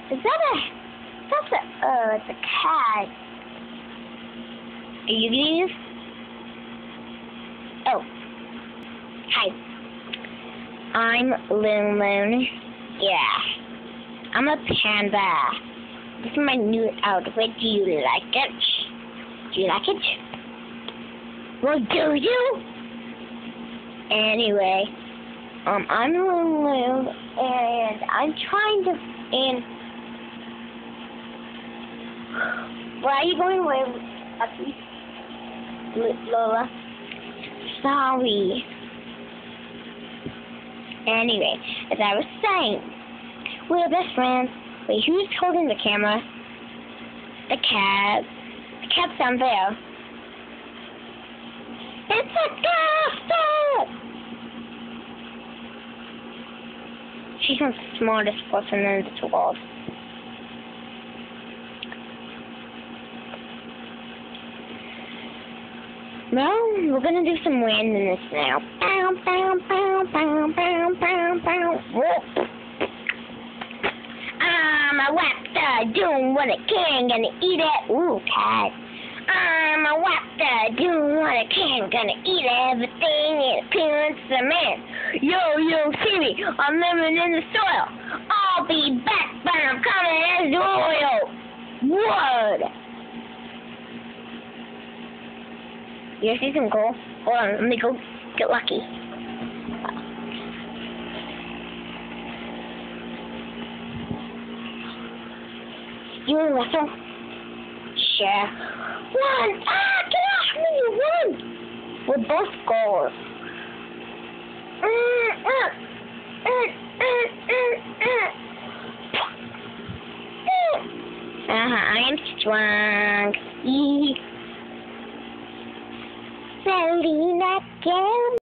It's a cat. Are you these? Oh. Hi. I'm Loon. Yeah. I'm a panda. This is my new outfit. Do you like it? Do you like it? Well, do you? Anyway, I'm Loon, and I'm trying to, why are you going away, Lola? Sorry. Anyway, as I was saying, we're best friends. Wait, who's holding the camera? The cat. The cat's down there. It's a ghost! She's the smartest person in the world. Well, we're gonna do some randomness now. Bow, bow, bow, bow, bow, bow, bow. Whoop. I'm a raptor doing what I can, gonna eat it. Ooh, cat. I'm a raptor doing what I can, gonna eat everything in appearance of man. Yo, see me, I'm living in the soil. I'll be back, but I'm coming as oil. Word. You see some gold? Hold on, let me go get lucky. You want to wrestle? Sure. Run! Get off me! Run! We're both gold. I am strong. Selena,